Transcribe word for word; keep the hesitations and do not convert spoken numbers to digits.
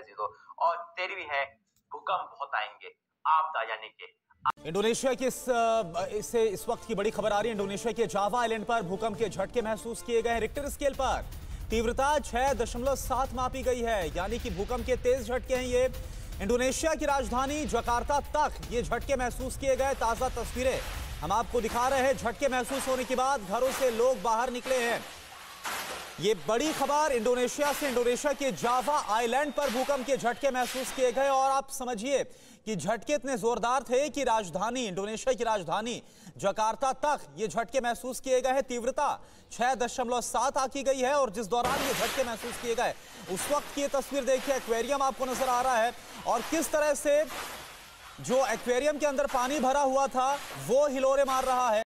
अजीजों। और तेरहवीं है भूकंप बहुत आएंगे, आपदा यानी कि इंडोनेशिया की इस इससे इस वक्त की बड़ी खबर आ रही है। इंडोनेशिया के जावा आइलैंड पर भूकंप के झटके महसूस किए गए हैं। रिक्टर स्केल पर तीव्रता छह दशमलव सात मापी गई है, यानी कि भूकंप के तेज झटके हैं ये। इंडोनेशिया की राजधानी जकार्ता तक ये झटके महसूस किए गए। ताजा तस्वीरें हम आपको दिखा रहे हैं। झटके महसूस होने के बाद घरों से लोग बाहर निकले हैं। ये बड़ी खबर इंडोनेशिया से। इंडोनेशिया के जावा आइलैंड पर भूकंप के झटके महसूस किए गए और आप समझिए कि झटके इतने जोरदार थे कि राजधानी इंडोनेशिया की राजधानी जकार्ता तक ये झटके महसूस किए गए हैं। तीव्रता छह दशमलव सात आंकी गई है और जिस दौरान ये झटके महसूस किए गए उस वक्त की ये तस्वीर देखिए। एक्वेरियम आपको नजर आ रहा है और किस तरह से जो एक्वेरियम के अंदर पानी भरा हुआ था वो हिलोरे मार रहा है।